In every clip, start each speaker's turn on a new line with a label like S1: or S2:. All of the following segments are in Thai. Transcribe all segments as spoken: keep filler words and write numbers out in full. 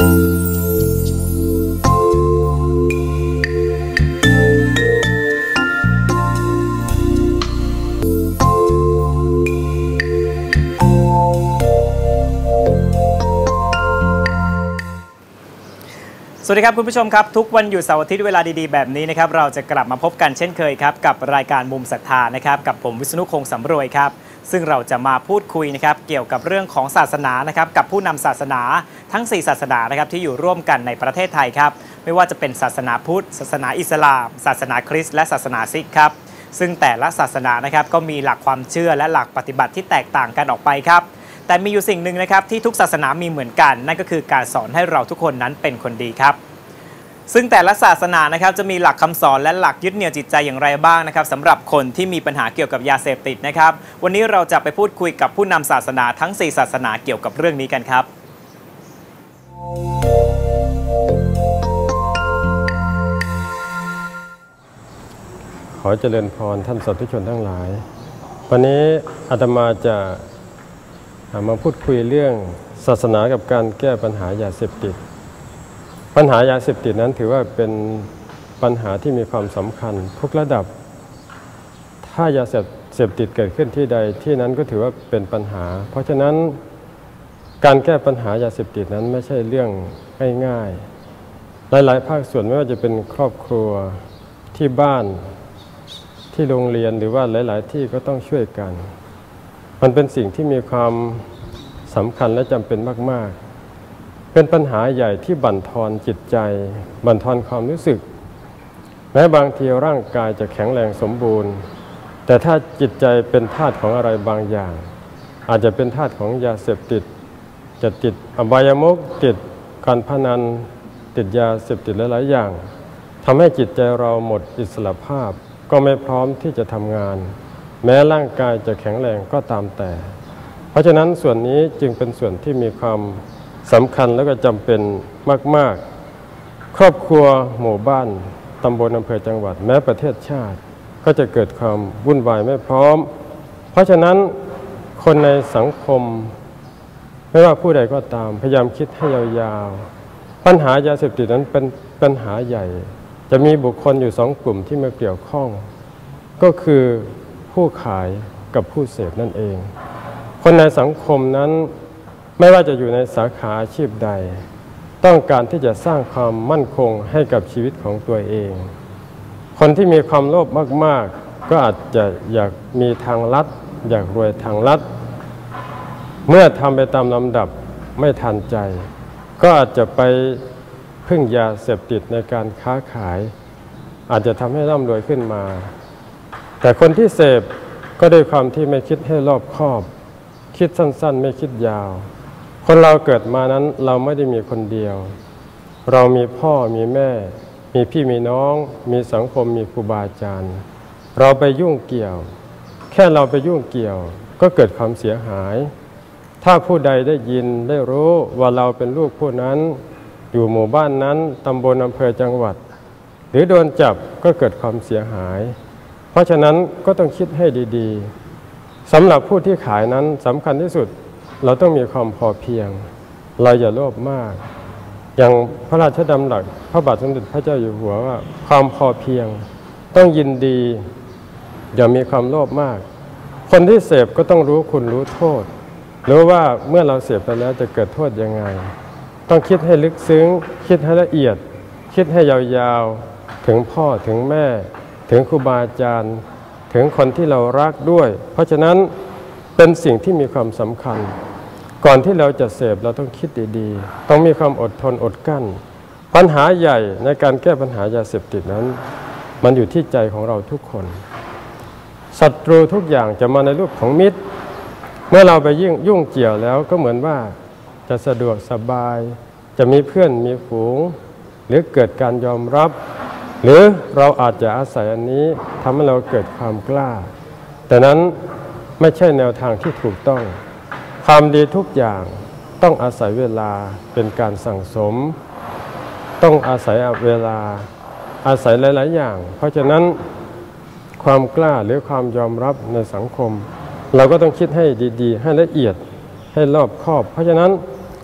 S1: สวัสดีครับคุณผู้ชมครับทุกวันหยุดเสาร์อาทิตย์เวลาดีๆแบบนี้นะครับเราจะกลับมาพบกันเช่นเคยครับกับรายการมุมศรัทธานะครับกับผมวิษณุคงสำรวยครับซึ่งเราจะมาพูดคุยนะครับเกี่ยวกับเรื่องของศาสนานะครับกับผู้นำศาสนาทั้งสี่ศาสนานะครับที่อยู่ร่วมกันในประเทศไทยครับไม่ว่าจะเป็นศาสนาพุทธศาสนาอิสลามศาสนาคริสต์และศาสนาซิกครับซึ่งแต่ละศาสนานะครับก็มีหลักความเชื่อและหลักปฏิบัติที่แตกต่างกันออกไปครับแต่มีอยู่สิ่งหนึ่งนะครับที่ทุกศาสนามีเหมือนกันนั่นก็คือการสอนให้เราทุกคนนั้นเป็นคนดีครับซึ่งแต่ละศาสนานะครับจะมีหลักคำสอนและหลักยึดเหนี่ยวจิตใจอย่างไรบ้างนะครับสำหรับคนที่มีปัญหาเกี่ยวกับยาเสพติดนะครับวันนี้เราจะไปพูดคุยกับผู้นำศาสนาทั้งสี่ศาสนาเกี่ยวกับเรื่องนี้กันครับ
S2: ขอเจริญพรท่านสาธุชนทั้งหลายวันนี้อาตมาจะมาพูดคุยเรื่องศาสนากับการแก้ปัญหายาเสพติดปัญหายาเสพติดนั้นถือว่าเป็นปัญหาที่มีความสำคัญทุกระดับถ้ายาเสพติดเกิดขึ้นที่ใดที่นั้นก็ถือว่าเป็นปัญหาเพราะฉะนั้นการแก้ปัญหายาเสพติดนั้นไม่ใช่เรื่องง่ายๆหลายๆภาคส่วนไม่ว่าจะเป็นครอบครัวที่บ้านที่โรงเรียนหรือว่าหลายๆที่ก็ต้องช่วยกันมันเป็นสิ่งที่มีความสำคัญและจำเป็นมากๆเป็นปัญหาใหญ่ที่บั่นทอนจิตใจบั่นทอนความรู้สึกแม้บางทีร่างกายจะแข็งแรงสมบูรณ์แต่ถ้าจิตใจเป็นทาสของอะไรบางอย่างอาจจะเป็นทาสของยาเสพติดจะติดอบายมุขติดการพนันติดยาเสพติดหลายๆอย่างทำให้จิตใจเราหมดอิสรภาพก็ไม่พร้อมที่จะทำงานแม้ร่างกายจะแข็งแรงก็ตามแต่เพราะฉะนั้นส่วนนี้จึงเป็นส่วนที่มีความสำคัญและก็จำเป็นมากๆครอบครัวหมู่บ้านตำบลอำเภอจังหวัดแม้ประเทศชาติก็จะเกิดความวุ่นวายไม่พร้อมเพราะฉะนั้นคนในสังคมไม่ว่าผู้ใดก็ตามพยายามคิดให้ยาวๆปัญหายาเสพติดนั้นเป็นปัญหาใหญ่จะมีบุคคลอยู่สองกลุ่มที่มาเกี่ยวข้องก็คือผู้ขายกับผู้เสพนั่นเองคนในสังคมนั้นไม่ว่าจะอยู่ในสาขาอาชีพใดต้องการที่จะสร้างความมั่นคงให้กับชีวิตของตัวเองคนที่มีความโลภมากๆก็อาจจะอยากมีทางลัดอยากรวยทางลัดเมื่อทำไปตามลำดับไม่ทันใจก็อาจจะไปพึ่งยาเสพติดในการค้าขายอาจจะทำให้ร่ำรวยขึ้นมาแต่คนที่เสพก็ด้วยความที่ไม่คิดให้รอบคอบคิดสั้นๆไม่คิดยาวคนเราเกิดมานั้นเราไม่ได้มีคนเดียวเรามีพ่อมีแม่มีพี่มีน้องมีสังคมมีครูบาอาจารย์เราไปยุ่งเกี่ยวแค่เราไปยุ่งเกี่ยวก็เกิดความเสียหายถ้าผู้ใดได้ยินได้รู้ว่าเราเป็นลูกผู้นั้นอยู่หมู่บ้านนั้นตำบลอำเภอจังหวัดหรือโดนจับก็เกิดความเสียหายเพราะฉะนั้นก็ต้องคิดให้ดีๆสำหรับผู้ที่ขายนั้นสำคัญที่สุดเราต้องมีความพอเพียงเราอย่าโลภมากอย่างพระราชดำรัสพระบาทสมเด็จพระเจ้าอยู่หัวว่าความพอเพียงต้องยินดีอย่ามีความโลภมากคนที่เสพก็ต้องรู้คุณรู้โทษรู้ว่าเมื่อเราเสพไปแล้วจะเกิดโทษยังไงต้องคิดให้ลึกซึ้งคิดให้ละเอียดคิดให้ยาวๆถึงพ่อถึงแม่ถึงครูบาอาจารย์ถึงคนที่เรารักด้วยเพราะฉะนั้นเป็นสิ่งที่มีความสำคัญก่อนที่เราจะเสพเราต้องคิดดีๆต้องมีความอดทนอดกั้นปัญหาใหญ่ในการแก้ปัญหายาเสพติดนั้นมันอยู่ที่ใจของเราทุกคนศัตรูทุกอย่างจะมาในรูปของมิตรเมื่อเราไปยิ่งยุ่งเกี่ยวแล้วก็เหมือนว่าจะสะดวกสบายจะมีเพื่อนมีฝูงหรือเกิดการยอมรับหรือเราอาจจะอาศัยอันนี้ทำให้เราเกิดความกล้าแต่นั้นไม่ใช่แนวทางที่ถูกต้องความดีทุกอย่างต้องอาศัยเวลาเป็นการสั่งสมต้องอาศัยเวลาอาศัยหลายๆอย่างเพราะฉะนั้นความกล้าหรือความยอมรับในสังคมเราก็ต้องคิดให้ดีๆให้ละเอียดให้รอบคอบเพราะฉะนั้น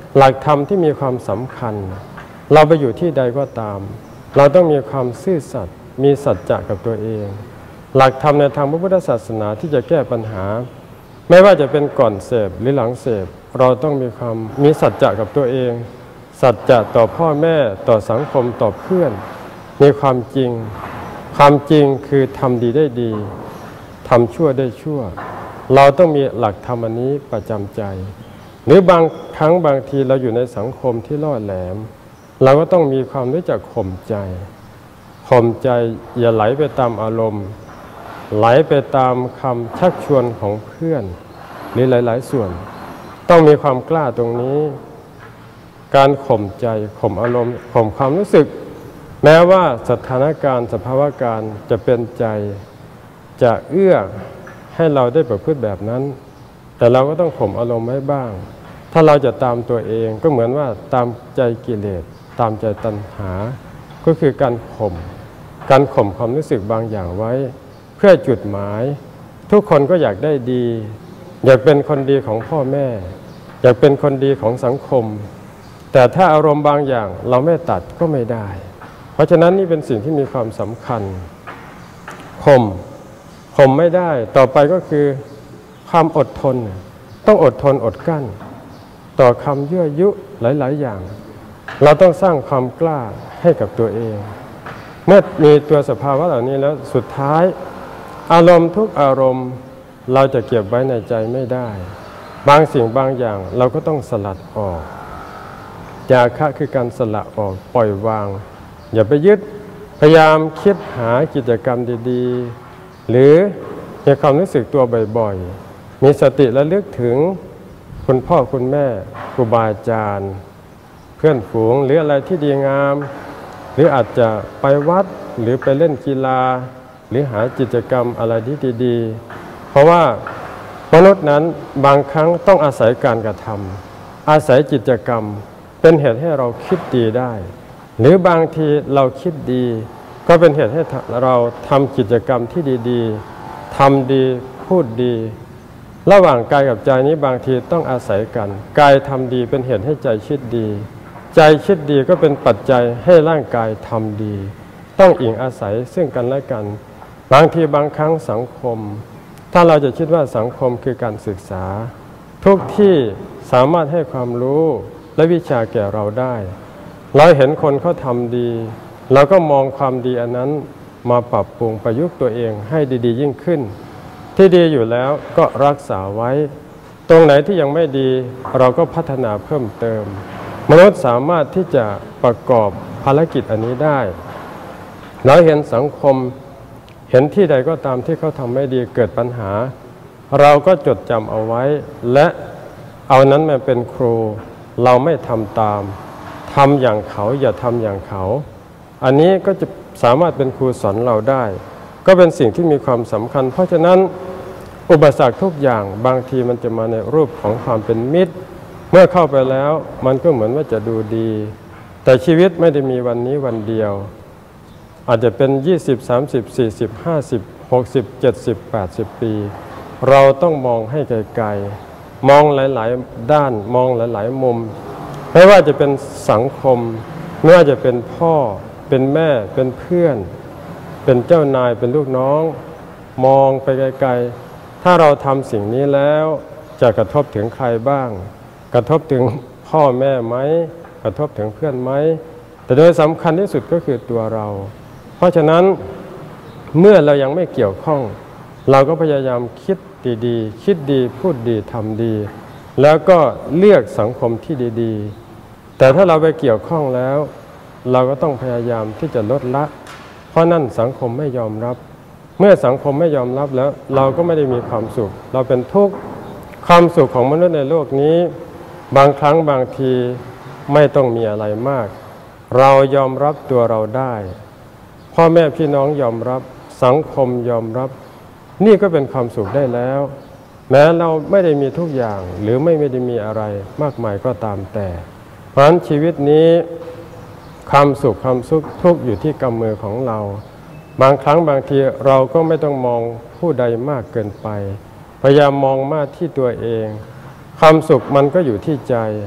S2: หลักธรรมที่มีความสำคัญเราไปอยู่ที่ใดก็ตามเราต้องมีความซื่อสัตย์มีสัจจะกับตัวเองหลักธรรมในทางพระพุทธศาสนาที่จะแก้ปัญหาไม่ว่าจะเป็นก่อนเสพหรือหลังเสพเราต้องมีความมีสัจจะกับตัวเองสัจจะต่อพ่อแม่ต่อสังคมต่อเพื่อนมีความจริงความจริงคือทำดีได้ดีทำชั่วได้ชั่วเราต้องมีหลักธรรมอันนี้ประจำใจหรือบางครั้งบางทีเราอยู่ในสังคมที่ล่อแหลมเราก็ต้องมีความรู้จักข่มใจข่มใจอย่าไหลไปตามอารมณ์ไหลไปตามคำชักชวนของเพื่อนหรือหลายๆส่วนต้องมีความกล้าตรงนี้การข่มใจข่มอารมณ์ข่มความรู้สึกแม้ว่าสถานการณ์สภาวะการจะเป็นใจจะเอื้อให้เราได้ประพฤติแบบนั้นแต่เราก็ต้องข่มอารมณ์ไว้บ้างถ้าเราจะตามตัวเองก็เหมือนว่าตามใจกิเลสตามใจตัณหาก็คือการข่มการข่มความรู้สึกบางอย่างไว้เพื่อจุดหมายทุกคนก็อยากได้ดีอยากเป็นคนดีของพ่อแม่อยากเป็นคนดีของสังคมแต่ถ้าอารมณ์บางอย่างเราไม่ตัดก็ไม่ได้เพราะฉะนั้นนี่เป็นสิ่งที่มีความสำคัญข่มข่มไม่ได้ต่อไปก็คือความอดทนต้องอดทนอดกั้นต่อคำยั่วยุหลายๆอย่างเราต้องสร้างความกล้าให้กับตัวเองเมื่อมีตัวสภาวะเหล่านี้แล้วสุดท้ายอารมณ์ทุกอารมณ์เราจะเก็บไว้ในใจไม่ได้บางสิ่งบางอย่างเราก็ต้องสลัดออกจาคะคือการสละออกปล่อยวางอย่าไปยึดพยายามคิดหากิจกรรมดีๆหรือมีความรู้สึกตัวบ่อยๆมีสติระลึกถึงคุณพ่อคุณแม่ครูบาอาจารย์เพื่อนฝูงหรืออะไรที่ดีงามหรืออาจจะไปวัดหรือไปเล่นกีฬาหรือหากิจกรรมอะไรที่ดีๆเพราะว่ามนุษย์นั้นบางครั้งต้องอาศัยการกระทำอาศัยกิจกรรมเป็นเหตุให้เราคิดดีได้หรือบางทีเราคิดดีก็เป็นเหตุให้เราทำกิจกรรมที่ดีๆทำดีพูดดีระหว่างกายกับใจนี้บางทีต้องอาศัยกันกายทำดีเป็นเหตุให้ใจคิดดีใจคิดดีก็เป็นปัจจัยให้ร่างกายทำดีต้องอิงอาศัยซึ่งกันและกันบางทีบางครั้งสังคมถ้าเราจะคิดว่าสังคมคือการศึกษาทุกที่สามารถให้ความรู้และวิชาแก่เราได้เราเห็นคนเขาทำดีเราก็มองความดีอันนั้นมาปรับปรุงประยุกต์ตัวเองให้ดีๆยิ่งขึ้นที่ดีอยู่แล้วก็รักษาไว้ตรงไหนที่ยังไม่ดีเราก็พัฒนาเพิ่มเติมมนุษย์สามารถที่จะประกอบภารกิจอันนี้ได้เราเห็นสังคมเห็นที่ใดก็ตามที่เขาทำไม่ดีเกิดปัญหาเราก็จดจำเอาไว้และเอานั้นมาเป็นครูเราไม่ทำตามทำอย่างเขาอย่าทำอย่างเขาอันนี้ก็จะสามารถเป็นครูสอนเราได้ก็เป็นสิ่งที่มีความสำคัญเพราะฉะนั้นอุปสรรคทุกอย่างบางทีมันจะมาในรูปของความเป็นมิตรเมื่อเข้าไปแล้วมันก็เหมือนว่าจะดูดีแต่ชีวิตไม่ได้มีวันนี้วันเดียวอาจจะเป็นยี่สิบ สามสิบ สี่สิบ ห้าสิบ หกสิบ เจ็ดสิบ แปดสิบปีเราต้องมองให้ไกลๆมองหลายๆด้านมองหลายๆมุมไม่ว่าจะเป็นสังคมไม่ว่าจะเป็นพ่อเป็นแม่เป็นเพื่อนเป็นเจ้านายเป็นลูกน้องมองไปไกลๆถ้าเราทำสิ่งนี้แล้วจะกระทบถึงใครบ้างกระทบถึงพ่อแม่ไหมกระทบถึงเพื่อนไหมแต่โดยสำคัญที่สุดก็คือตัวเราเพราะฉะนั้นเมื่อเรายังไม่เกี่ยวข้องเราก็พยายามคิดดีๆคิดดีพูดดีทำดีแล้วก็เลือกสังคมที่ดีๆแต่ถ้าเราไปเกี่ยวข้องแล้วเราก็ต้องพยายามที่จะลดละเพราะนั่นสังคมไม่ยอมรับเมื่อสังคมไม่ยอมรับแล้วเราก็ไม่ได้มีความสุขเราเป็นทุกข์ความสุขของมนุษย์ในโลกนี้บางครั้งบางทีไม่ต้องมีอะไรมากเรายอมรับตัวเราได้พ่อแม่พี่น้องยอมรับสังคมยอมรับนี่ก็เป็นความสุขได้แล้วแม้เราไม่ได้มีทุกอย่างหรือไม่ได้มีอะไรมากมายก็ตามแต่เพราะฉะนั้นชีวิตนี้ความสุขความทุกข์ทุกอยู่ที่กำมือของเราบางครั้งบางทีเราก็ไม่ต้องมองผู้ใดมากเกินไปพยายามมองมากที่ตัวเองความสุขมันก็อยู่ที่ใจค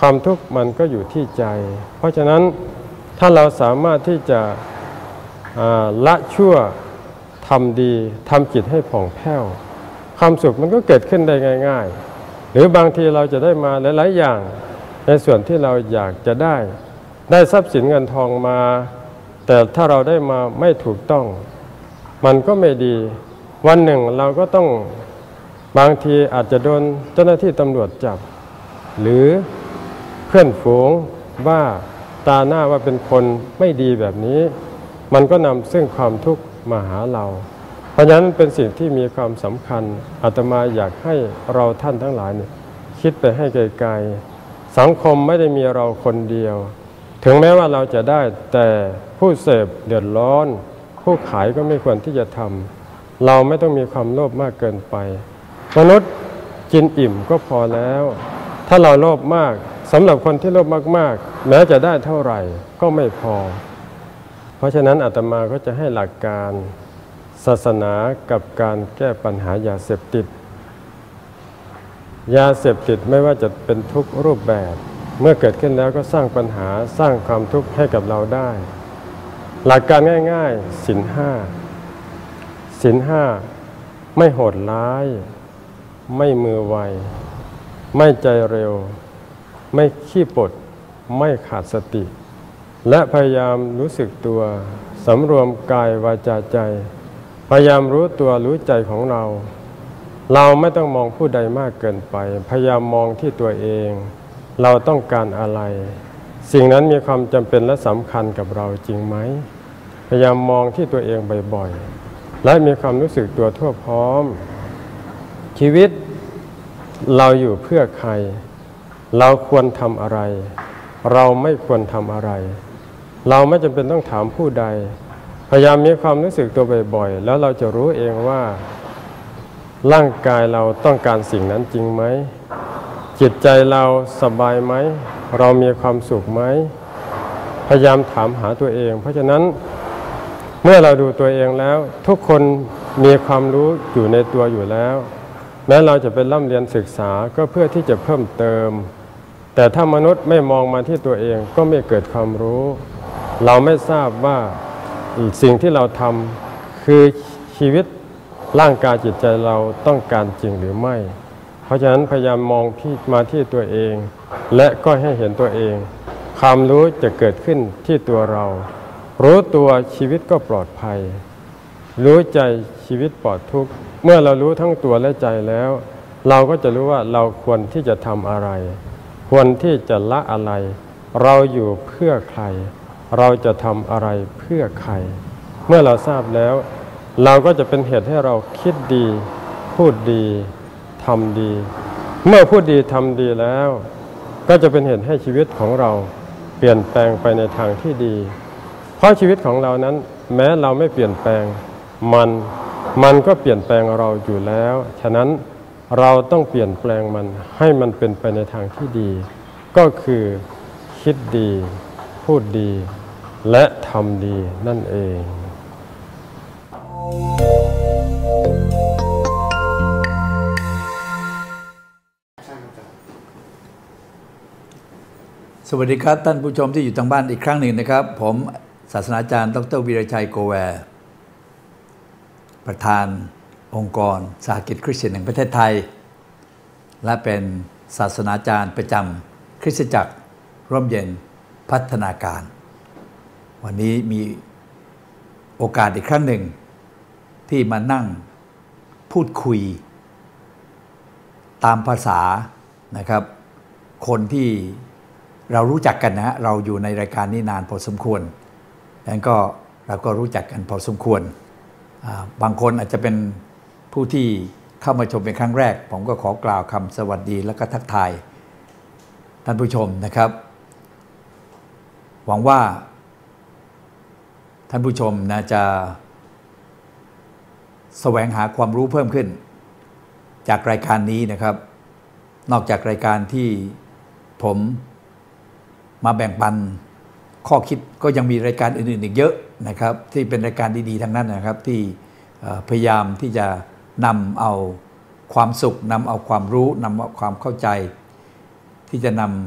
S2: ความทุกข์มันก็อยู่ที่ใจเพราะฉะนั้นถ้าเราสามารถที่จะละชั่วทำดีทำจิตให้ผ่องแผ้วความสุขมันก็เกิดขึ้นได้ง่ายๆหรือบางทีเราจะได้มาหลายๆอย่างในส่วนที่เราอยากจะได้ได้ทรัพย์สินเงินทองมาแต่ถ้าเราได้มาไม่ถูกต้องมันก็ไม่ดีวันหนึ่งเราก็ต้องบางทีอาจจะโดนเจ้าหน้าที่ตำรวจจับหรือเพื่อนฝูงว่าตาหน้าว่าเป็นคนไม่ดีแบบนี้มันก็นำซึ่งความทุกข์มาหาเราเพราะฉะนั้นเป็นสิ่งที่มีความสำคัญอาตมาอยากให้เราท่านทั้งหลายเนี่ยคิดไปให้ไกลๆสังคมไม่ได้มีเราคนเดียวถึงแม้ว่าเราจะได้แต่ผู้เสพเดือดร้อนผู้ขายก็ไม่ควรที่จะทำเราไม่ต้องมีความโลภมากเกินไปมนุษย์กินอิ่มก็พอแล้วถ้าเราโลภมากสำหรับคนที่โลภมากๆแม้จะได้เท่าไหร่ก็ไม่พอเพราะฉะนั้นอาตมาก็จะให้หลักการศาสนากับการแก้ปัญหายาเสพติดยาเสพติดไม่ว่าจะเป็นทุกรูปแบบเมื่อเกิดขึ้นแล้วก็สร้างปัญหาสร้างความทุกข์ให้กับเราได้หลักการง่ายๆศีลห้าศีลห้าไม่โหดร้ายไม่มือไวไม่ใจเร็วไม่ขี้ปดไม่ขาดสติและพยายามรู้สึกตัวสำรวมกายวาจาใจพยายามรู้ตัวรู้ใจของเราเราไม่ต้องมองผู้ใดมากเกินไปพยายามมองที่ตัวเองเราต้องการอะไรสิ่งนั้นมีความจำเป็นและสำคัญกับเราจริงไหมพยายามมองที่ตัวเองบ่อยๆและมีความรู้สึกตัวทั่วพร้อมชีวิตเราอยู่เพื่อใครเราควรทำอะไรเราไม่ควรทำอะไรเราไม่จำเป็นต้องถามผู้ใดพยายามมีความรู้สึกตัวบ่อยๆแล้วเราจะรู้เองว่าร่างกายเราต้องการสิ่งนั้นจริงไหมจิตใจเราสบายไหมเรามีความสุขไหมพยายามถามหาตัวเองเพราะฉะนั้นเมื่อเราดูตัวเองแล้วทุกคนมีความรู้อยู่ในตัวอยู่แล้วแม้เราจะเป็นร่ำเรียนศึกษาก็เพื่อที่จะเพิ่มเติมแต่ถ้ามนุษย์ไม่มองมาที่ตัวเองก็ไม่เกิดความรู้เราไม่ทราบว่าสิ่งที่เราทำคือชีวิตร่างกายจิตใจเราต้องการจริงหรือไม่เพราะฉะนั้นพยายามมองที่มาที่ตัวเองและก็ให้เห็นตัวเองความรู้จะเกิดขึ้นที่ตัวเรารู้ตัวชีวิตก็ปลอดภัยรู้ใจชีวิตปลอดทุกข์เมื่อเรารู้ทั้งตัวและใจแล้วเราก็จะรู้ว่าเราควรที่จะทำอะไรควรที่จะละอะไรเราอยู่เพื่อใครเราจะทำอะไรเพื่อใครเมื่อเราทราบแล้วเราก็จะเป็นเหตุให้เราคิดดีพูดดีทำดีเมื่อพูดดีทำดีแล้วก็จะเป็นเหตุให้ชีวิตของเราเปลี่ยนแปลงไปในทางที่ดีเพราะชีวิตของเรานั้นแม้เราไม่เปลี่ยนแปลงมันมันก็เปลี่ยนแปลงเราอยู่แล้วฉะนั้นเราต้องเปลี่ยนแปลงมันให้มันเป็นไปในทางที่ดีก็คือคิดดีพูดดีและทำดีนั่นเอง
S3: สวัสดีครับท่านผู้ชมที่อยู่ทางบ้านอีกครั้งหนึ่งนะครับผมศาสนาจารย์ดร.วีรชัยโกแวร์ประธานองค์กรสหกิจคริสเตียนแห่งประเทศไทยและเป็นศาสนาจารย์ประจำคริสตจักรร่มเย็นพัฒนาการวันนี้มีโอกาสอีกครั้งหนึ่งที่มานั่งพูดคุยตามภาษานะครับคนที่เรารู้จักกันนะฮะเราอยู่ในรายการนี้นานพอสมควรดังนั้นก็เราก็รู้จักกันพอสมควรบางคนอาจจะเป็นผู้ที่เข้ามาชมเป็นครั้งแรกผมก็ขอกล่าวคำสวัสดีและก็ทักทายท่านผู้ชมนะครับหวังว่าท่านผู้ชมนะจะแสวงหาความรู้เพิ่มขึ้นจากรายการนี้นะครับนอกจากรายการที่ผมมาแบ่งปันข้อคิดก็ยังมีรายการอื่นๆอีกเยอะนะครับที่เป็นรายการดีๆทั้งนั้นนะครับที่พยายามที่จะนำเอาความสุขนำเอาความรู้นำเอาความเข้าใจที่จะนำ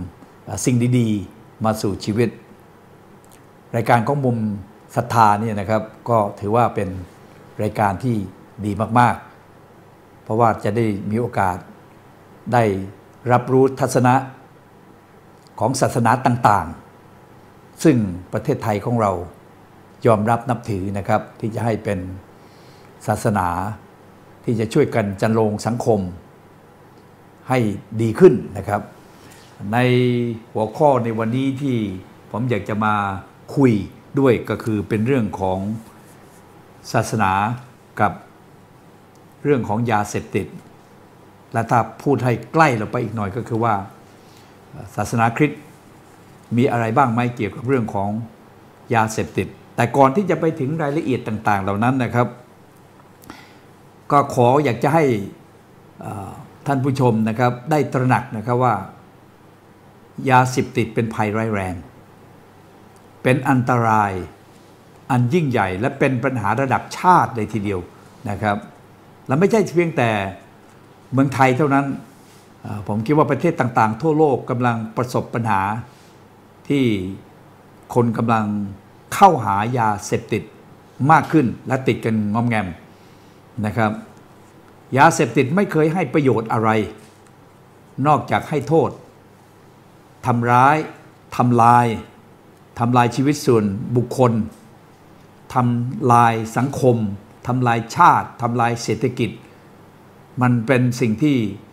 S3: สิ่งดีๆมาสู่ชีวิตรายการของมุมศรัทธาเนี่ยนะครับก็ถือว่าเป็นรายการที่ดีมากๆเพราะว่าจะได้มีโอกาสได้รับรู้ทัศนะของศาสนาต่างๆซึ่งประเทศไทยของเรายอมรับนับถือนะครับที่จะให้เป็นศาสนาที่จะช่วยกันจันโลงสังคมให้ดีขึ้นนะครับในหัวข้อในวันนี้ที่ผมอยากจะมาคุยด้วยก็คือเป็นเรื่องของศาสนากับเรื่องของยาเสพติดและถ้าพูดให้ใกล้เราไปอีกหน่อยก็คือว่าศาสนาคริสต์มีอะไรบ้างไหมเกี่ยวกับเรื่องของยาเสพติดแต่ก่อนที่จะไปถึงรายละเอียดต่างๆเหล่านั้นนะครับก็ขออยากจะให้ท่านผู้ชมนะครับได้ตระหนักนะครับว่ายาเสพติดเป็นภัยร้ายแรงเป็นอันตรายอันยิ่งใหญ่และเป็นปัญหาระดับชาติเลยทีเดียวนะครับและไม่ใช่เพียงแต่เมืองไทยเท่านั้นผมคิดว่าประเทศต่างๆทั่วโลกกำลังประสบปัญหาที่คนกำลังเข้าหายาเสพติดมากขึ้นและติดกันงอมแงมนะครับยาเสพติดไม่เคยให้ประโยชน์อะไรนอกจากให้โทษทำร้ายทำลายทำลายชีวิตส่วนบุคคลทำลายสังคมทำลายชาติทำลายเศรษฐกิจมันเป็นสิ่งที่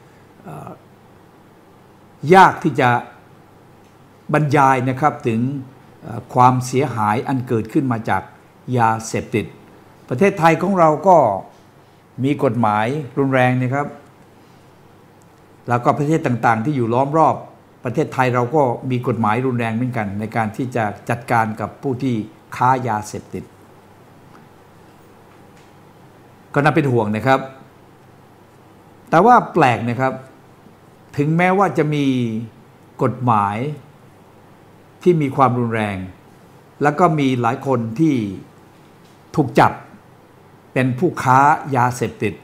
S3: ยากที่จะบรรยายนะครับถึงความเสียหายอันเกิดขึ้นมาจากยาเสพติดประเทศไทยของเราก็มีกฎหมายรุนแรงนะครับแล้วก็ประเทศต่างๆที่อยู่ล้อมรอบประเทศไทยเราก็มีกฎหมายรุนแรงเหมือนกันในการที่จะจัดการกับผู้ที่ค้ายาเสพติดก็น่าเป็นห่วงนะครับแต่ว่าแปลกนะครับถึงแม้ว่าจะมีกฎหมายที่มีความรุนแรงแล้วก็มีหลายคนที่ถูกจับเป็นผู้ค้ายาเสพติด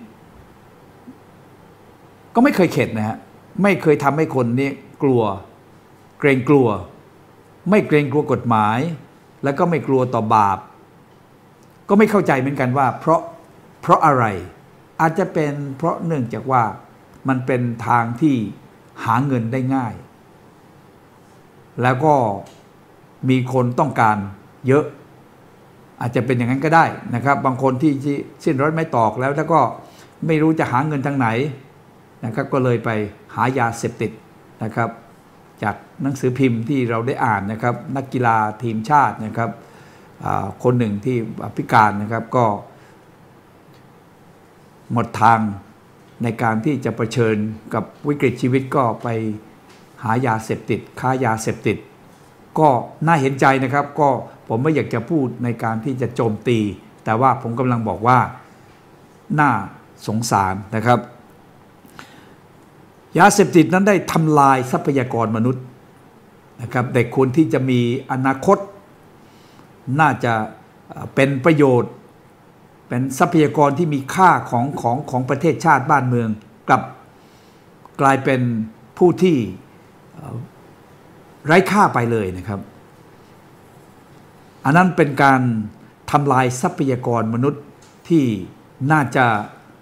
S3: ก็ไม่เคยเข็ดนะฮะไม่เคยทำให้คนนี้กลัวเกรงกลัวไม่เกรงกลัวกฎหมายแล้วก็ไม่กลัวต่อบาปก็ไม่เข้าใจเหมือนกันว่าเพราะเพราะอะไรอาจจะเป็นเพราะเนื่องจากว่ามันเป็นทางที่หาเงินได้ง่ายแล้วก็มีคนต้องการเยอะอาจจะเป็นอย่างนั้นก็ได้นะครับบางคนที่สิ้นร้อยไม้ตอกแล้วแล้วก็ไม่รู้จะหาเงินทางไหนนะครับก็เลยไปหายาเสพติดนะครับจากหนังสือพิมพ์ที่เราได้อ่านนะครับนักกีฬาทีมชาตินะครับคนหนึ่งที่พิการนะครับก็หมดทางในการที่จะเผชิญกับวิกฤตชีวิตก็ไปหายาเสพติดค้ายาเสพติดก็น่าเห็นใจนะครับก็ผมไม่อยากจะพูดในการที่จะโจมตีแต่ว่าผมกำลังบอกว่าน่าสงสารนะครับยาเสพติดนั้นได้ทำลายทรัพยากรมนุษย์นะครับเด็กคนที่จะมีอนาคตน่าจะเป็นประโยชน์เป็นทรัพยากรที่มีค่าของของของประเทศชาติบ้านเมืองกลับกลายเป็นผู้ที่ไร้ค่าไปเลยนะครับอันนั้นเป็นการทำลายทรัพยากรมนุษย์ที่น่าจะ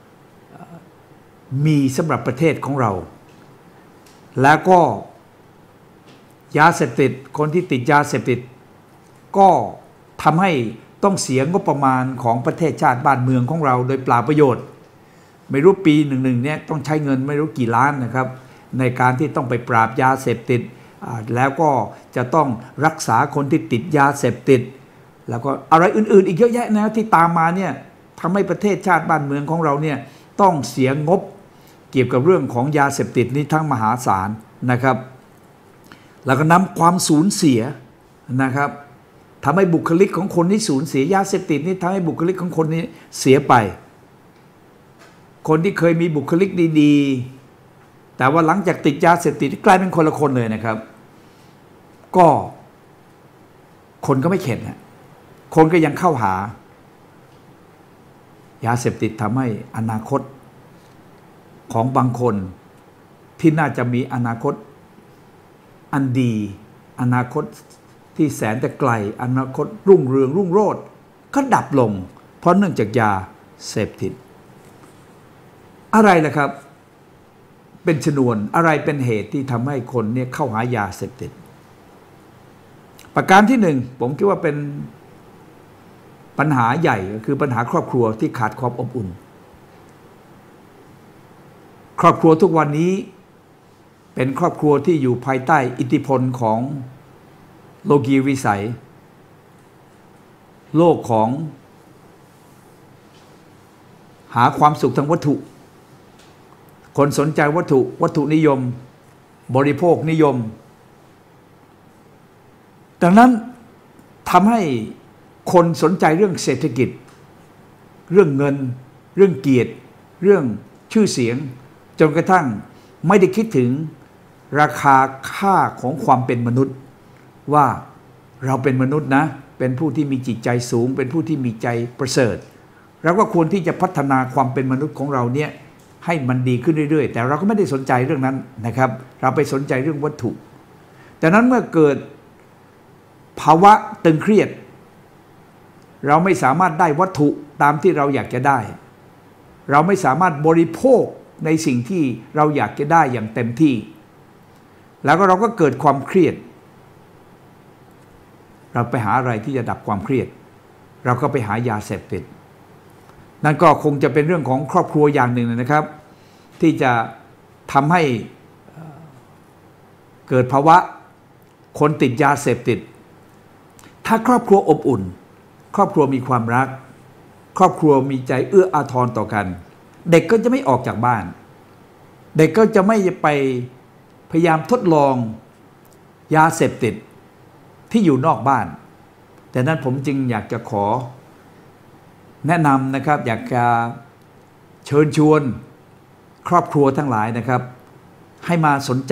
S3: มีสำหรับประเทศของเราแล้วก็ยาเสพติดคนที่ติดยาเสพติดก็ทำให้ต้องเสียงบประมาณของประเทศชาติบ้านเมืองของเราโดยเปล่าประโยชน์ไม่รู้ปีหนึ่งๆเนี่ยต้องใช้เงินไม่รู้กี่ล้านนะครับในการที่ต้องไปปราบยาเสพติดแล้วก็จะต้องรักษาคนที่ติดยาเสพติดแล้วก็อะไรอื่นๆอีกเยอะแยะนะที่ตามมาเนี่ยทำให้ประเทศชาติบ้านเมืองของเราเนี่ยต้องเสียงบเกี่ยวกับเรื่องของยาเสพติดนี้ทั้งมหาศาลนะครับแล้วก็นำความสูญเสียนะครับทำให้บุคลิกของคนที่สูญเสียยาเสพติดนี้ทำให้บุคลิกของคนนี้เสียไปคนที่เคยมีบุคลิกดีๆแต่ว่าหลังจากติดยาเสพติดกลายเป็นคนละคนเลยนะครับก็คนก็ไม่เข็ดนะคนก็ยังเข้าหายาเสพติดทำให้อนาคตของบางคนที่น่าจะมีอนาคตอันดีอนาคตที่แสนแต่ไกลอนาคตรุ่งเรืองรุ่งโรจน์ก็ดับลงเพราะเนื่องจากยาเสพติดอะไรล่ะครับเป็นชนวนอะไรเป็นเหตุที่ทำให้คนเนี่ยเข้าหายาเสพติดประการที่หนึ่งผมคิดว่าเป็นปัญหาใหญ่ก็คือปัญหาครอบครัวที่ขาดความอบอุ่นครอบครัวทุกวันนี้เป็นครอบครัวที่อยู่ภายใต้อิทธิพลของโลกีวิสัยโลกของหาความสุขทางวัตถุคนสนใจวัตถุวัตถุนิยมบริโภคนิยมดังนั้นทำให้คนสนใจเรื่องเศรษฐกิจเรื่องเงินเรื่องเกียรติเรื่องชื่อเสียงจนกระทั่งไม่ได้คิดถึงราคาค่าของความเป็นมนุษย์ว่าเราเป็นมนุษย์นะเป็นผู้ที่มีจิตใจสูงเป็นผู้ที่มีใจประเสริฐเราก็ควรที่จะพัฒนาความเป็นมนุษย์ของเราเนี่ยให้มันดีขึ้นเรื่อยๆแต่เราก็ไม่ได้สนใจเรื่องนั้นนะครับเราไปสนใจเรื่องวัตถุดังนั้นเมื่อเกิดภาวะตึงเครียดเราไม่สามารถได้วัตถุตามที่เราอยากจะได้เราไม่สามารถบริโภคในสิ่งที่เราอยากจะได้อย่างเต็มที่แล้วก็เราก็เกิดความเครียดเราไปหาอะไรที่จะดับความเครียดเราก็ไปหายาเสพติดนั่นก็คงจะเป็นเรื่องของครอบครัวอย่างหนึ่งนะครับที่จะทำให้เกิดภาวะคนติดยาเสพติดถ้าครอบครัวอบอุ่นครอบครัวมีความรักครอบครัวมีใจเอื้ออาทรต่อกันเด็กก็จะไม่ออกจากบ้านเด็กก็จะไม่ไปพยายามทดลองยาเสพติดที่อยู่นอกบ้านแต่นั้นผมจึงอยากจะขอแนะนำนะครับอยากจะเชิญชวนครอบครัวทั้งหลายนะครับให้มาสนใจ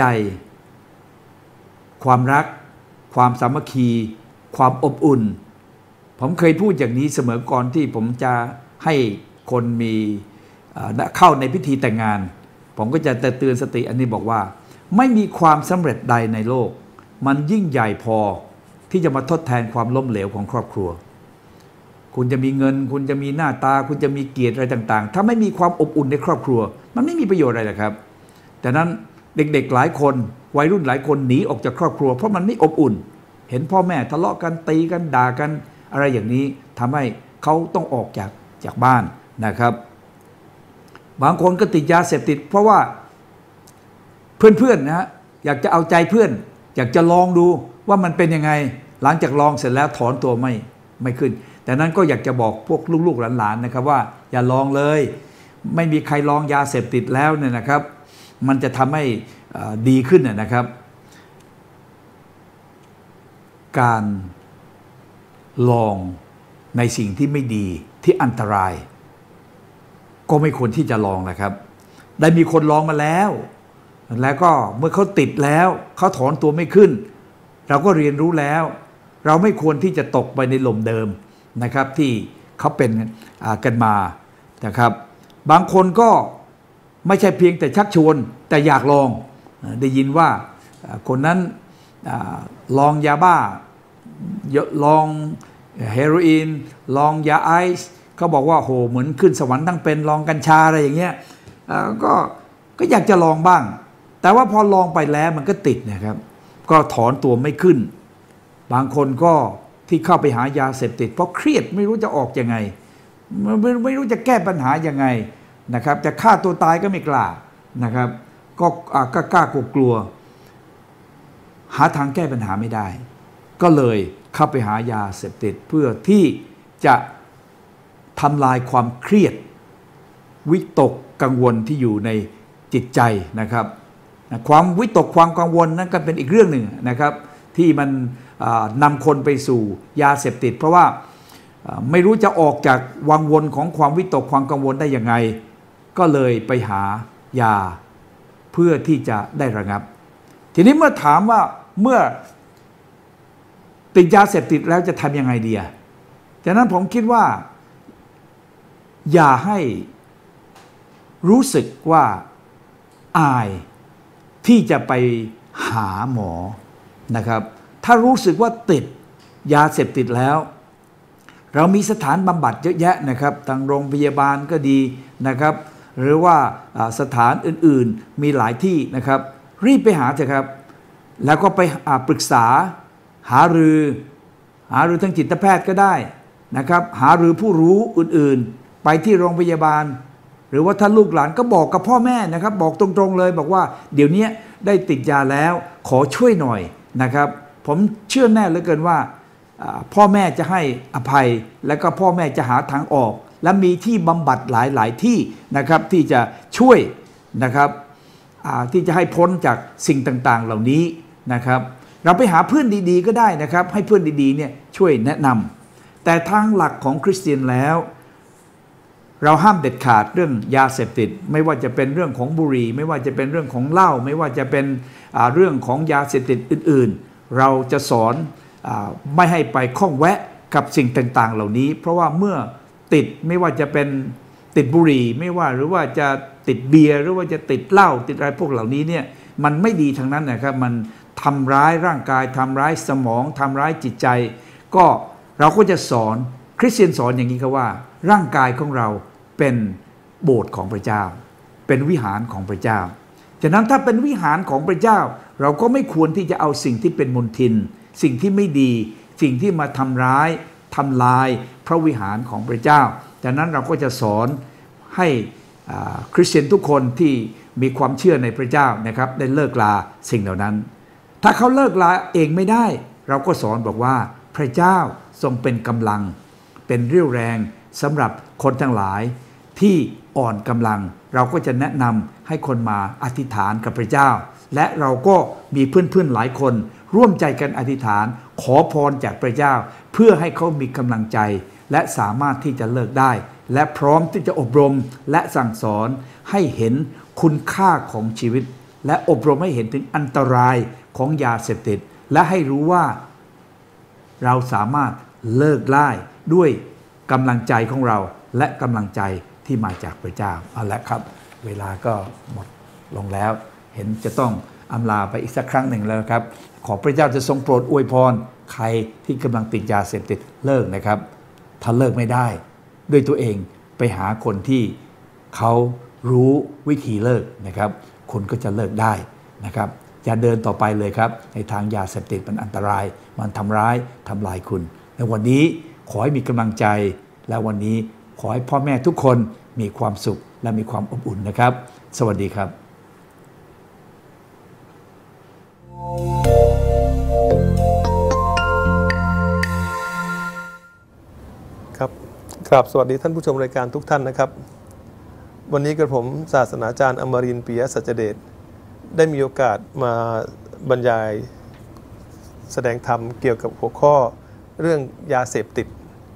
S3: ความรักความสามัคคีความอบอุ่นผมเคยพูดอย่างนี้เสมอก่อนที่ผมจะให้คนมีเข้าในพิธีแต่งงานผมก็จะเตือนสติอันนี้บอกว่าไม่มีความสำเร็จใดในโลกมันยิ่งใหญ่พอที่จะมาทดแทนความล้มเหลวของครอบครัวคุณจะมีเงินคุณจะมีหน้าตาคุณจะมีเกียรติอะไรต่างๆถ้าไม่มีความอบอุ่นในครอบครัวมันไม่มีประโยชน์อะไรหรอกครับแต่นั้นเด็กๆหลายคนวัยรุ่นหลายคนหนีออกจากครอบครัวเพราะมันไม่อบอุ่นเห็นพ่อแม่ทะเลาะกันตีกันด่ากันอะไรอย่างนี้ทำให้เขาต้องออกจากจากบ้านนะครับบางคนก็ติดยาเสพติดเพราะว่าเพื่อนๆนะฮะอยากจะเอาใจเพื่อนอยากจะลองดูว่ามันเป็นยังไงหลังจากลองเสร็จแล้วถอนตัวไม่ไม่ขึ้นแต่นั้นก็อยากจะบอกพวกลูกๆหลานๆนะครับว่าอย่าลองเลยไม่มีใครลองยาเสพติดแล้วเนี่ยนะครับมันจะทำให้ดีขึ้นนะครับการลองในสิ่งที่ไม่ดีที่อันตรายก็ไม่ควรที่จะลองนะครับได้มีคนลองมาแล้วแล้วก็เมื่อเขาติดแล้วเขาถอนตัวไม่ขึ้นเราก็เรียนรู้แล้วเราไม่ควรที่จะตกไปในหล่มเดิมนะครับที่เขาเป็นกันมานะครับบางคนก็ไม่ใช่เพียงแต่ชักชวนแต่อยากลองได้ยินว่าคนนั้นลองยาบ้าลองเฮโรอีนลองยาไอซ์เขาบอกว่าโหเหมือนขึ้นสวรรค์ทั้งเป็นลองกัญชาอะไรอย่างเงี้ยก็ก็อยากจะลองบ้างแต่ว่าพอลองไปแล้วมันก็ติดนะครับก็ถอนตัวไม่ขึ้นบางคนก็ที่เข้าไปหายาเสพติดเพราะเครียดไม่รู้จะออกยังไงไม่ไม่รู้จะแก้ปัญหายังไงนะครับจะฆ่าตัวตายก็ไม่กล้านะครับก็ก็กล้ากลัวกลัวหาทางแก้ปัญหาไม่ได้ก็เลยเข้าไปหายาเสพติดเพื่อที่จะทำลายความเครียดวิตกกังวลที่อยู่ในจิตใจนะครับความวิตกความกังวลนั้นก็เป็นอีกเรื่องหนึ่งนะครับที่มันนำคนไปสู่ยาเสพติดเพราะว่าไม่รู้จะออกจากวังวนของความวิตกความกังวลได้ยังไงก็เลยไปหายาเพื่อที่จะได้ระงับทีนี้เมื่อถามว่าเมื่อติดยาเสพติดแล้วจะทำยังไงดีฉะนั้นผมคิดว่าอย่าให้รู้สึกว่าอายที่จะไปหาหมอนะครับถ้ารู้สึกว่าติดยาเสพติดแล้วเรามีสถานบำบัดเยอะแยะนะครับทางโรงพยาบาลก็ดีนะครับหรือว่าสถานอื่นๆมีหลายที่นะครับรีบไปหาเถอะครับแล้วก็ไปปรึกษาหารือหารือทางจิตแพทย์ก็ได้นะครับหารือผู้รู้อื่นๆไปที่โรงพยาบาลหรือว่าถ้าลูกหลานก็บอกกับพ่อแม่นะครับบอกตรงๆเลยบอกว่าเดี๋ยวนี้ได้ติดยาแล้วขอช่วยหน่อยนะครับผมเชื่อแน่เหลือเกินว่าพ่อแม่จะให้อภัยและก็พ่อแม่จะหาทางออกและมีที่บำบัดหลายๆที่นะครับที่จะช่วยนะครับที่จะให้พ้นจากสิ่งต่างๆเหล่านี้นะครับเราไปหาเพื่อนดีๆก็ได้นะครับให้เพื่อนดีๆเนี่ยช่วยแนะนำแต่ทางหลักของคริสเตียนแล้วเราห้ามเด็ดขาดเรื่องยาเสพติดไม่ว่าจะเป็นเรื่องของบุหรี่ไม่ว่าจะเป็นเรื่องของเหล้าไม่ว่าจะเป็นเรื่องของยาเสพติดอื่นๆเราจะสอนไม่ให้ไปข้องแวะกับสิ่งต่างๆเหล่านี้เพราะว่าเมื่อติดไม่ว่าจะเป็นติดบุหรี่ไม่ว่าหรือว่าจะติดเบียร์หรือว่าจะติดเหล้าติดอะไรพวกเหล่านี้เนี่ยมันไม่ดีทั้งนั้นนะครับมันทำร้ายร่างกายทำร้ายสมองทำร้ายจิตใจก็เราก็จะสอนคริสเตียนสอนอย่างนี้ครับว่าร่างกายของเราเป็นโบสถ์ของพระเจ้าเป็นวิหารของพระเจ้าฉะนั้นถ้าเป็นวิหารของพระเจ้าเราก็ไม่ควรที่จะเอาสิ่งที่เป็นมลทินสิ่งที่ไม่ดีสิ่งที่มาทำร้ายทำลายพระวิหารของพระเจ้าจากนั้นเราก็จะสอนให้คริสเตียนทุกคนที่มีความเชื่อในพระเจ้านะครับได้เลิกลาสิ่งเหล่านั้นถ้าเขาเลิกลาเองไม่ได้เราก็สอนบอกว่าพระเจ้าทรงเป็นกำลังเป็นเรี่ยวแรงสำหรับคนทั้งหลายที่อ่อนกำลังเราก็จะแนะนำให้คนมาอธิษฐานกับพระเจ้าและเราก็มีเพื่อนๆหลายคนร่วมใจกันอธิษฐานขอพรจากพระเจ้าเพื่อให้เขามีกำลังใจและสามารถที่จะเลิกได้และพร้อมที่จะอบรมและสั่งสอนให้เห็นคุณค่าของชีวิตและอบรมให้เห็นถึงอันตรายของยาเสพติดและให้รู้ว่าเราสามารถเลิกได้ด้วยกำลังใจของเราและกำลังใจที่มาจากพระเจ้าเอาละครับเวลาก็หมดลงแล้วเห็นจะต้องอำลาไปอีกสักครั้งหนึ่งแล้วครับขอพระเจ้าจะทรงโปรดอวยพรใครที่กำลังติดยาเสพติดเลิกนะครับถ้าเลิกไม่ได้ด้วยตัวเองไปหาคนที่เขารู้วิธีเลิกนะครับคนก็จะเลิกได้นะครับอย่าเดินต่อไปเลยครับในทางยาเสพติดมันอันตรายมันทำร้ายทำลายคุณในวันนี้ขอให้มีกำลังใจและวันนี้ขอให้พ่อแม่ทุกคนมีความสุขและมีความอบอุ่นนะครับสวัสดีครับ
S4: ครับกราบสวัสดีท่านผู้ชมรายการทุกท่านนะครับวันนี้กระผมศาสนาจารย์อมรินทร์ ปิยะสัจเดชได้มีโอกาสมาบรรยายแสดงธรรมเกี่ยวกับหัวข้อเรื่องยาเสพติด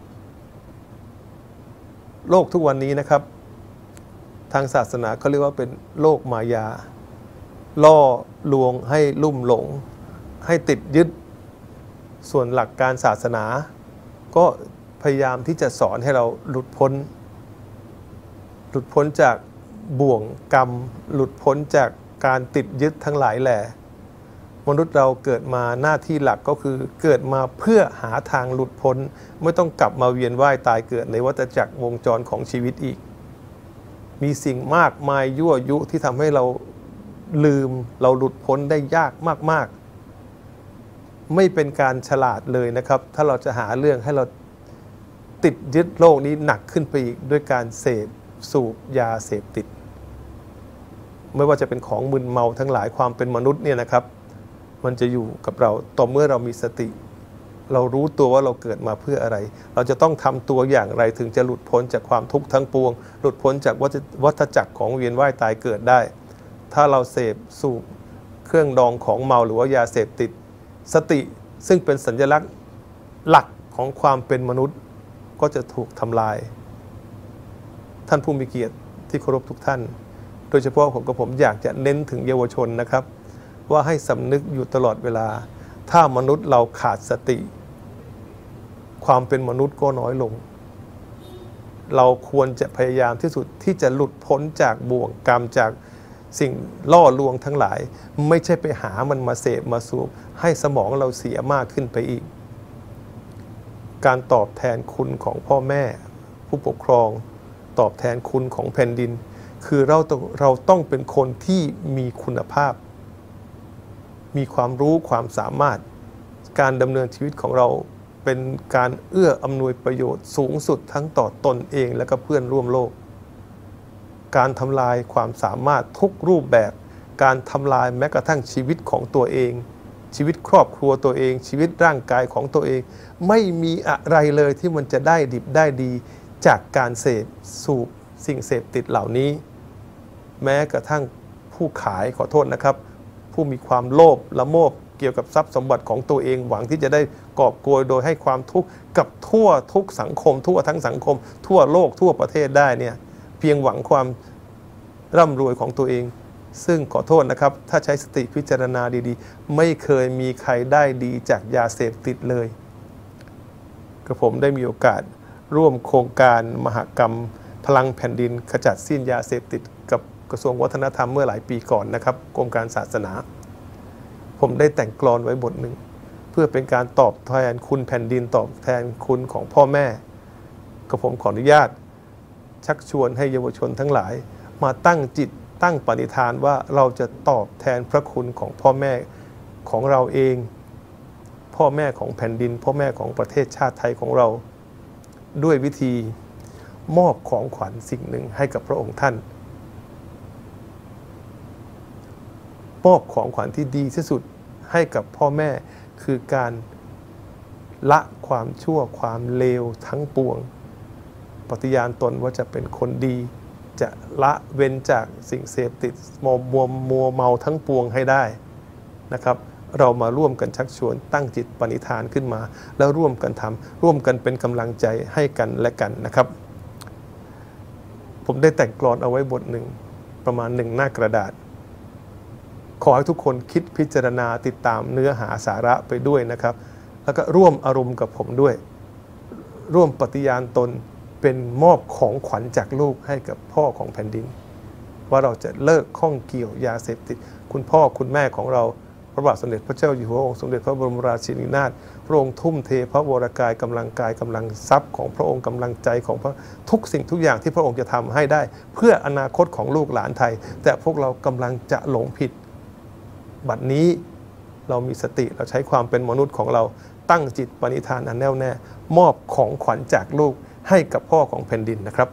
S4: โลกทุกวันนี้นะครับทางศาสนาเขาเรียกว่าเป็นโลกมายาล่อลวงให้ลุ่มหลงให้ติดยึดส่วนหลักการศาสนาก็พยายามที่จะสอนให้เราหลุดพ้นหลุดพ้นจากบ่วงกรรมหลุดพ้นจากการติดยึดทั้งหลายแหล่มนุษย์เราเกิดมาหน้าที่หลักก็คือเกิดมาเพื่อหาทางหลุดพ้นไม่ต้องกลับมาเวียนว่ายตายเกิดในวัฏจักรวงจรของชีวิตอีกมีสิ่งมากมายยั่วยุที่ทำให้เราลืมเราหลุดพ้นได้ยากมากๆไม่เป็นการฉลาดเลยนะครับถ้าเราจะหาเรื่องให้เราติดยึดโลกนี้หนักขึ้นไปอีกด้วยการเสพสูบยาเสพติดไม่ว่าจะเป็นของมึนเมาทั้งหลายความเป็นมนุษย์เนี่ยนะครับมันจะอยู่กับเราต่อเมื่อเรามีสติเรารู้ตัวว่าเราเกิดมาเพื่ออะไรเราจะต้องทำตัวอย่างไรถึงจะหลุดพ้นจากความทุกข์ทั้งปวงหลุดพ้นจากวัฏจักรของเวียนว่ายตายเกิดได้ถ้าเราเสพสูบเครื่องดองของเมาหรือว่ายาเสพติดสติซึ่งเป็นสัญลักษณ์หลักของความเป็นมนุษย์ก็จะถูกทำลายท่านผู้มีเกียรติที่เคารพทุกท่านโดยเฉพาะผมกับผมอยากจะเน้นถึงเยาวชนนะครับว่าให้สำนึกอยู่ตลอดเวลาถ้ามนุษย์เราขาดสติความเป็นมนุษย์ก็น้อยลงเราควรจะพยายามที่สุดที่จะหลุดพ้นจากบ่วงกรรมจากสิ่งล่อลวงทั้งหลายไม่ใช่ไปหามันมาเสพมาสูบให้สมองเราเสียมากขึ้นไปอีกการตอบแทนคุณของพ่อแม่ผู้ปกครองตอบแทนคุณของแผ่นดินคือเราต้องเราต้องเป็นคนที่มีคุณภาพมีความรู้ความสามารถการดำเนินชีวิตของเราเป็นการเอื้ออำนวยประโยชน์สูงสุดทั้งต่อตนเองและก็เพื่อนร่วมโลกการทำลายความสามารถทุกรูปแบบการทำลายแม้กระทั่งชีวิตของตัวเองชีวิตครอบครัวตัวเองชีวิตร่างกายของตัวเองไม่มีอะไรเลยที่มันจะได้ดิบได้ดีจากการเสพสูบสิ่งเสพติดเหล่านี้แม้กระทั่งผู้ขายขอโทษนะครับผู้มีความโลภละโมบเกี่ยวกับทรัพย์สมบัติของตัวเองหวังที่จะได้กอบโกยโดยให้ความทุกข์กับทั่วทุกสังคมทั่วทั้งสังคมทั่วโลกทั่วประเทศได้เนี่ยเพียงหวังความร่ำรวยของตัวเองซึ่งขอโทษนะครับถ้าใช้สติพิจารณาดีๆไม่เคยมีใครได้ดีจากยาเสพติดเลยกระผมได้มีโอกาสร่วมโครงการมหกรรมพลังแผ่นดินขจัดสิ้นยาเสพติดกับกระทรวงวัฒนธรรมเมื่อหลายปีก่อนนะครับกรมการศาสนาผมได้แต่งกลอนไว้บทหนึ่งเพื่อเป็นการตอบแทนคุณแผ่นดินตอบแทนคุณของพ่อแม่กระผมขออนุญาตชักชวนให้เยาวชนทั้งหลายมาตั้งจิตตั้งปณิธานว่าเราจะตอบแทนพระคุณของพ่อแม่ของเราเองพ่อแม่ของแผ่นดินพ่อแม่ของประเทศชาติไทยของเราด้วยวิธีมอบของขวัญสิ่งหนึ่งให้กับพระองค์ท่านมอบของขวัญที่ดีที่สุดให้กับพ่อแม่คือการละความชั่วความเลวทั้งปวงปฏิญาณตนว่าจะเป็นคนดีจะละเว้นจากสิ่งเสพติดมัวมัวมัวเมาทั้งปวงให้ได้นะครับเรามาร่วมกันชักชวนตั้งจิตปณิธานขึ้นมาแล้วร่วมกันทำร่วมกันเป็นกำลังใจให้กันและกันนะครับผมได้แต่งกลอนเอาไว้บทหนึ่งประมาณหนึ่งหน้ากระดาษขอให้ทุกคนคิดพิจารณาติดตามเนื้อหาสาระไปด้วยนะครับแล้วก็ร่วมอารมณ์กับผมด้วยร่วมปฏิญาณตนเป็นมอบของขวัญจากลูกให้กับพ่อของแผ่นดินว่าเราจะเลิกข้องเกี่ยวยาเสพติดคุณพ่อคุณแม่ของเราพระบาทสมเด็จพระเจ้าอยู่หัวองค์สมเด็จพระบรมราชินีนาถพระองค์ทุ่มเทพระวรกายกำลังกายกำลังทรัพย์ของพระองค์กำลังใจของพระทุกสิ่งทุกอย่างที่พระองค์จะทำให้ได้เพื่ออนาคตของลูกหลานไทยแต่พวกเรากำลังจะหลงผิดบัดนี้เรามีสติเราใช้ความเป็นมนุษย์ของเราตั้งจิตปณิธานอันแน่วแน่มอบของขวัญจากลูกให้กับพ่อของแผ่นดินนะครับ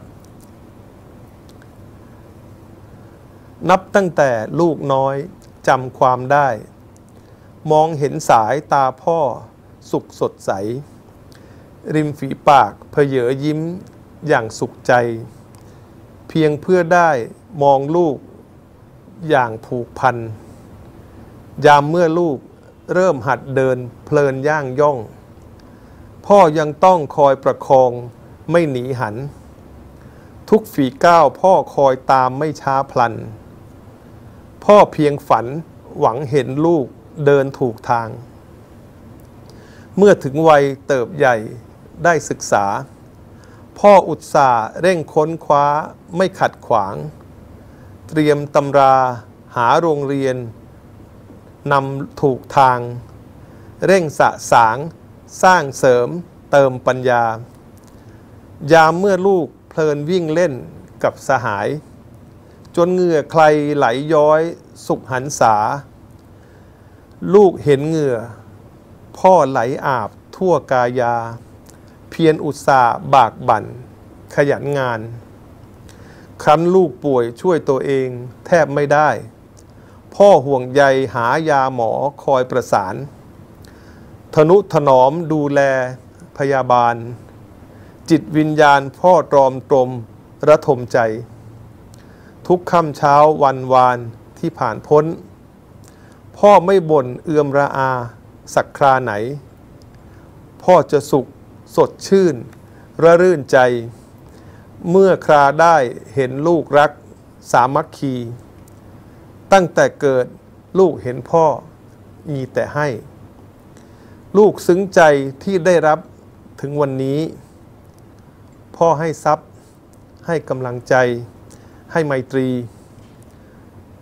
S4: นับตั้งแต่ลูกน้อยจำความได้มองเห็นสายตาพ่อสุขสดใสริมฝีปากเพเยอยิ้มอย่างสุขใจเพียงเพื่อได้มองลูกอย่างผูกพันยามเมื่อลูกเริ่มหัดเดินเพลินย่างย่องพ่อยังต้องคอยประคองไม่หนีหันทุกฝีก้าวพ่อคอยตามไม่ช้าพลันพ่อเพียงฝันหวังเห็นลูกเดินถูกทางเมื่อถึงวัยเติบใหญ่ได้ศึกษาพ่ออุตส่าห์เร่งค้นคว้าไม่ขัดขวางเตรียมตำราหาโรงเรียนนำถูกทางเร่งสะสางสร้างเสริมเติมปัญญายามเมื่อลูกเพลินวิ่งเล่นกับสหายจนเหงื่อใครไหลย้อยสุขหันษาลูกเห็นเหงื่อพ่อไหลอาบทั่วกายาเพียรอุตส่าห์บากบั่นขยันงานครั้นลูกป่วยช่วยตัวเองแทบไม่ได้พ่อห่วงใยหายาหมอคอยประสานทนุถนอมดูแลพยาบาลจิตวิญญาณพ่อตรอมตรมระทมใจทุกค่ำเช้าวันวานที่ผ่านพ้นพ่อไม่บ่นเอือมระอาสักคราไหนพ่อจะสุขสดชื่นระรื่นใจเมื่อคราได้เห็นลูกรักสามัคคีตั้งแต่เกิดลูกเห็นพ่อมีแต่ให้ลูกซึ้งใจที่ได้รับถึงวันนี้พ่อให้ทรัพย์ให้กำลังใจให้ไมตรี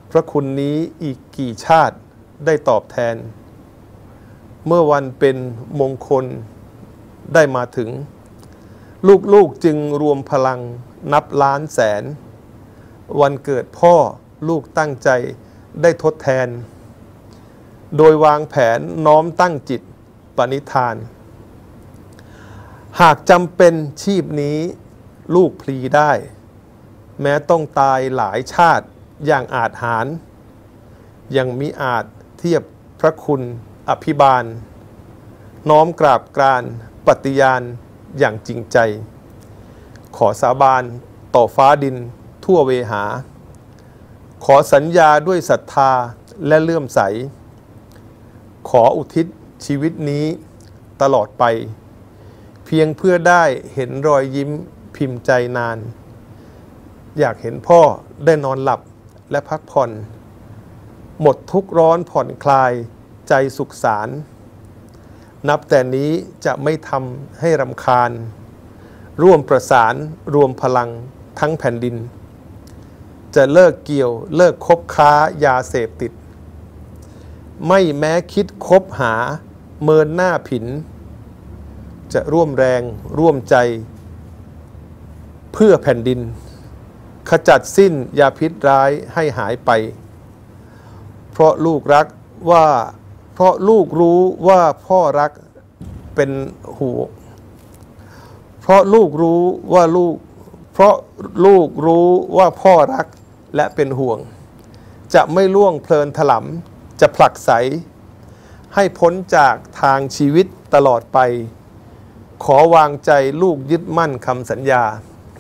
S4: พระคุณนี้อีกกี่ชาติได้ตอบแทนเมื่อวันเป็นมงคลได้มาถึงลูกๆจึงรวมพลังนับล้านแสนวันเกิดพ่อลูกตั้งใจได้ทดแทนโดยวางแผนน้อมตั้งจิตปณิธานหากจำเป็นชีพนี้ลูกพลีได้แม้ต้องตายหลายชาติอย่างอาจหาญยังมิอาจเทียบพระคุณอภิบาลน้อมกราบกรานปฏิญาณอย่างจริงใจขอสาบานต่อฟ้าดินทั่วเวหาขอสัญญาด้วยศรัทธาและเลื่อมใสขออุทิศชีวิตนี้ตลอดไปเพียงเพื่อได้เห็นรอยยิ้มพิมพ์ใจนานอยากเห็นพ่อได้นอนหลับและพักผ่อนหมดทุกร้อนผ่อนคลายใจสุขสารนับแต่นี้จะไม่ทำให้รำคาญร่วมประสานรวมพลังทั้งแผ่นดินจะเลิกเกี่ยวเลิกคบค้ายาเสพติดไม่แม้คิดคบหาเมินหน้าผินจะร่วมแรงร่วมใจเพื่อแผ่นดินขจัดสิ้นยาพิษร้ายให้หายไปเพราะลูกรักว่าเพราะลูกรู้ว่าพ่อรักเป็นห่วงเพราะลูกรู้ว่าลูกเพราะลูกรู้ว่าพ่อรักและเป็นห่วงจะไม่ล่วงเพลินถลำจะผลักไสให้พ้นจากทางชีวิตตลอดไปขอวางใจลูกยึดมั่นคำสัญญา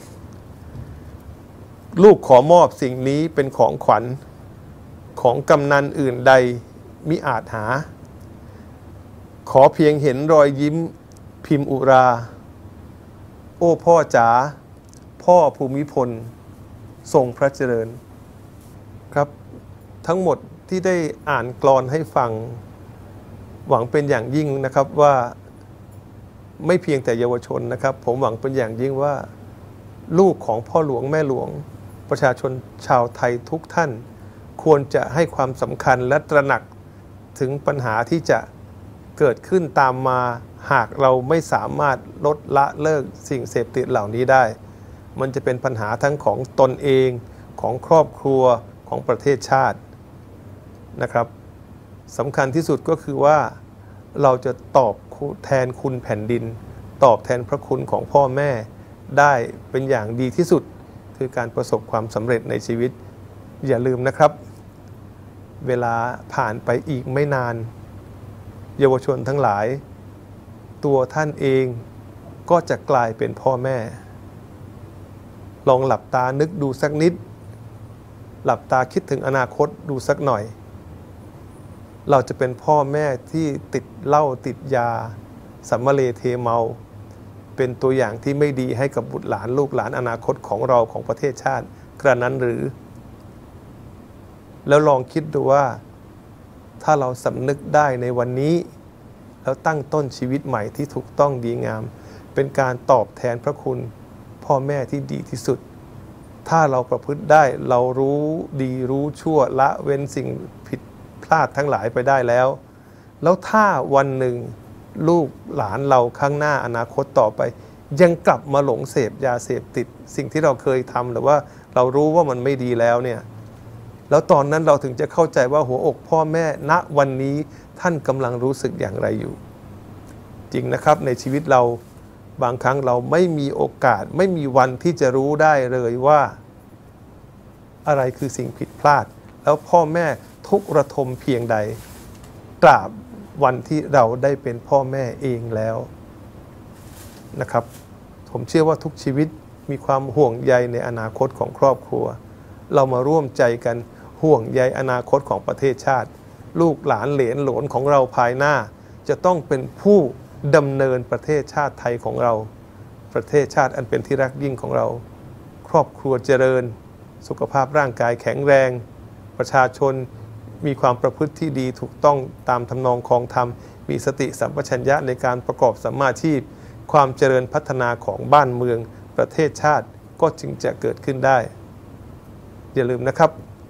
S4: ลูกขอมอบสิ่งนี้เป็นของขวัญของกำนันอื่นใดมิอาจหาขอเพียงเห็นรอยยิ้มพิมพ์อุราโอ้พ่อจ๋าพ่อภูมิพลทรงพระเจริญครับทั้งหมดที่ได้อ่านกลอนให้ฟังหวังเป็นอย่างยิ่งนะครับว่าไม่เพียงแต่เยาวชนนะครับผมหวังเป็นอย่างยิ่งว่าลูกของพ่อหลวงแม่หลวงประชาชนชาวไทยทุกท่านควรจะให้ความสำคัญและตระหนักถึงปัญหาที่จะเกิดขึ้นตามมาหากเราไม่สามารถลดละเลิกสิ่งเสพติดเหล่านี้ได้มันจะเป็นปัญหาทั้งของตนเองของครอบครัวของประเทศชาตินะครับสำคัญที่สุดก็คือว่าเราจะตอบแทนคุณแผ่นดินตอบแทนพระคุณของพ่อแม่ได้เป็นอย่างดีที่สุดคือการประสบความสำเร็จในชีวิตอย่าลืมนะครับเวลาผ่านไปอีกไม่นานเยาวชนทั้งหลายตัวท่านเองก็จะกลายเป็นพ่อแม่ลองหลับตานึกดูสักนิดหลับตาคิดถึงอนาคตดูสักหน่อยเราจะเป็นพ่อแม่ที่ติดเหล้าติดยาสัมมะเลเทเมาเป็นตัวอย่างที่ไม่ดีให้กับบุตรหลานลูกหลานอนาคตของเราของประเทศชาติกระนั้นหรือแล้วลองคิดดูว่าถ้าเราสำนึกได้ในวันนี้แล้วตั้งต้นชีวิตใหม่ที่ถูกต้องดีงามเป็นการตอบแทนพระคุณพ่อแม่ที่ดีที่สุดถ้าเราประพฤติได้เรารู้ดีรู้ชั่วละเว้นสิ่งผิดพลาดทั้งหลายไปได้แล้วแล้วถ้าวันหนึ่งลูกหลานเราข้างหน้าอนาคตต่อไปยังกลับมาหลงเสพยาเสพติดสิ่งที่เราเคยทำหรือว่าเรารู้ว่ามันไม่ดีแล้วเนี่ยแล้วตอนนั้นเราถึงจะเข้าใจว่าหัวอกพ่อแม่ณวันนี้ท่านกำลังรู้สึกอย่างไรอยู่จริงนะครับในชีวิตเราบางครั้งเราไม่มีโอกาสไม่มีวันที่จะรู้ได้เลยว่าอะไรคือสิ่งผิดพลาดแล้วพ่อแม่ทุกข์ระทมเพียงใดตราบวันที่เราได้เป็นพ่อแม่เองแล้วนะครับผมเชื่อว่าทุกชีวิตมีความห่วงใยในอนาคตของครอบครัวเรามาร่วมใจกันห่วงใยอนาคตของประเทศชาติลูกหลานเหลนโหลนของเราภายหน้าจะต้องเป็นผู้ดำเนินประเทศชาติไทยของเราประเทศชาติอันเป็นที่รักยิ่งของเราครอบครัวเจริญสุขภาพร่างกายแข็งแรงประชาชนมีความประพฤติที่ดีถูกต้องตามทำนองคองธรรมมีสติสัมปชัญญะในการประกอบสัมมาอาชีพความเจริญพัฒนาของบ้านเมืองประเทศชาติก็จึงจะเกิดขึ้นได้อย่าลืมนะครับ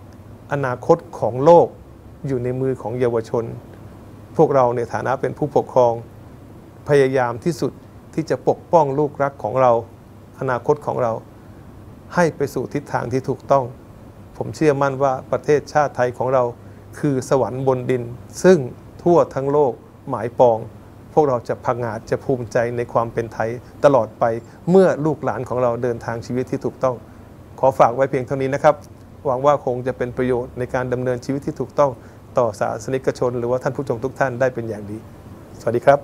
S4: อนาคตของโลกอยู่ในมือของเยาวชนพวกเราในฐานะเป็นผู้ปกครองพยายามที่สุดที่จะปกป้องลูกรักของเราอนาคตของเราให้ไปสู่ทิศทางที่ถูกต้องผมเชื่อมั่นว่าประเทศชาติไทยของเราคือสวรรค์บนดินซึ่งทั่วทั้งโลกหมายปองพวกเราจะพังอาจจะภูมิใจในความเป็นไทยตลอดไปเมื่อลูกหลานของเราเดินทางชีวิตที่ถูกต้องขอฝากไว้เพียงเท่านี้นะครับหวังว่าคงจะเป็นประโยชน์ในการดำเนินชีวิตที่ถูกต้องต่อศาสนิกชนหรือว่าท่านผู้ชมทุกท่านได้เป็นอย่างดีสวัสดีครับ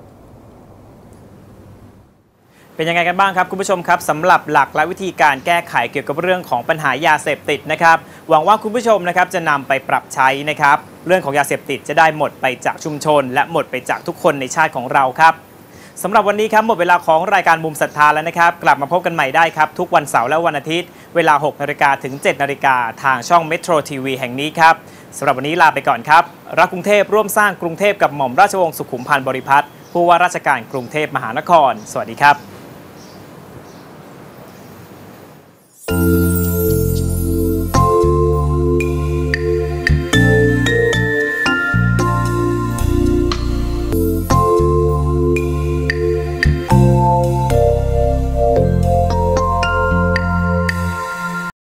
S1: เป็นยังไงกันบ้างครับคุณผู้ชมครับสำหรับหลักและวิธีการแก้ไขเกี่ยวกับเรื่องของปัญหายาเสพติดนะครับหวังว่าคุณผู้ชมนะครับจะนำไปปรับใช้นะครับเรื่องของยาเสพติดจะได้หมดไปจากชุมชนและหมดไปจากทุกคนในชาติของเราครับสำหรับวันนี้ครับหมดเวลาของรายการมุมศรัทธาแล้วนะครับกลับมาพบกันใหม่ได้ครับทุกวันเสาร์และวันอาทิตย์เวลา หกนาฬิกาถึง เจ็ดนาฬิกาทางช่อง Metro ที วี แห่งนี้ครับสำหรับวันนี้ลาไปก่อนครับรักกรุงเทพร่วมสร้างกรุงเทพกับหม่อมราชวงศ์สุขุมพันธ์บริพัตรผู้ว่าราชการกรุงเทพมหานครสวัสดีครับ